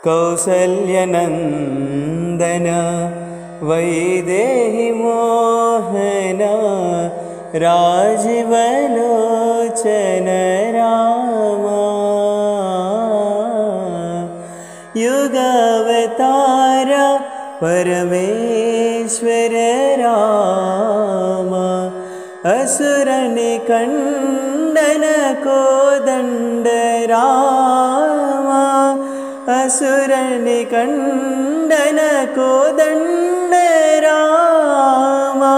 कौसल्यनन्दन वैदेही मोहन राजीवलोचन रामा युगावतार परमेश्वर रामा असुरनिकण्डन कोदण्ड रामा असुरनिकण्डन कोदण्ड रामा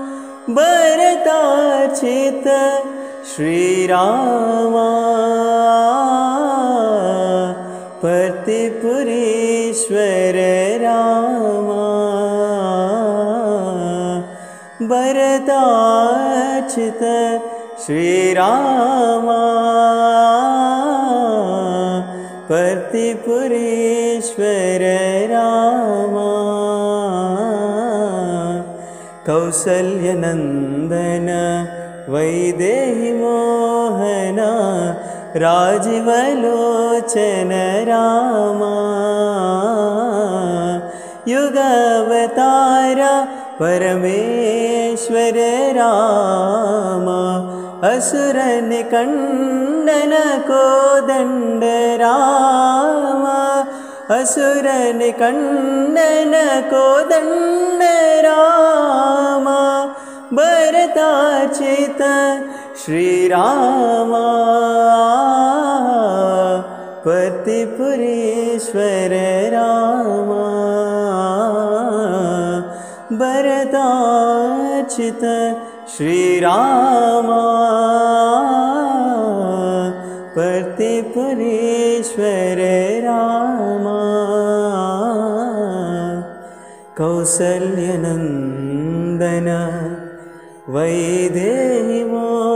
भरतार्चित श्रीरामा प्रतिपुरीश्वर रामा भरतार्चित श्रीरामा प्रतिपुरीश्वर रामा कौसल्यनन्दन वैदेही मोहन राजीवलोचन रामा युगावतार परमेश्वर रामा असुरनिकण्डन कोदण्ड रामा असुरनिकण्डन कोदण्ड रामा भरतार्चित श्रीरामा प्रतिपुरीश्वर रामा भरतार्चित श्रीरामा प्रतिपुरीश्वर रामा कौसल्यनन्दन वैदेही